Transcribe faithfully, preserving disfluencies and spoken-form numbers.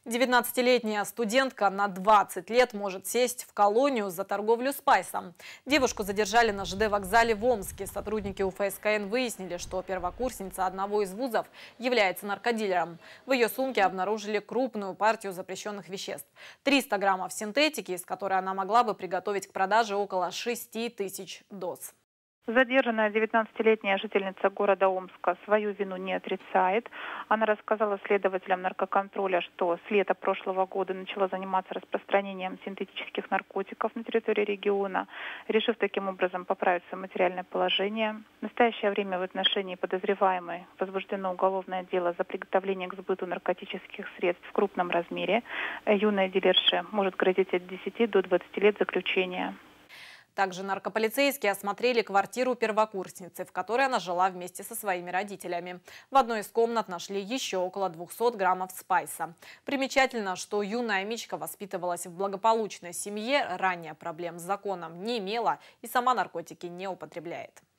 девятнадцатилетняя студентка на двадцать лет может сесть в колонию за торговлю спайсом. Девушку задержали на ЖД вокзале в Омске. Сотрудники УФСКН выяснили, что первокурсница одного из вузов является наркодилером. В ее сумке обнаружили крупную партию запрещенных веществ. триста граммов синтетики, из которой она могла бы приготовить к продаже около шести тысяч доз. Задержанная девятнадцатилетняя жительница города Омска свою вину не отрицает. Она рассказала следователям наркоконтроля, что с лета прошлого года начала заниматься распространением синтетических наркотиков на территории региона, решив таким образом поправить свое материальное положение. В настоящее время в отношении подозреваемой возбуждено уголовное дело за приготовление к сбыту наркотических средств в крупном размере. Юная дилерша может грозить от десяти до двадцати лет заключения. Также наркополицейские осмотрели квартиру первокурсницы, в которой она жила вместе со своими родителями. В одной из комнат нашли еще около двухсот граммов спайса. Примечательно, что юная Мичка воспитывалась в благополучной семье, ранее проблем с законом не имела и сама наркотики не употребляет.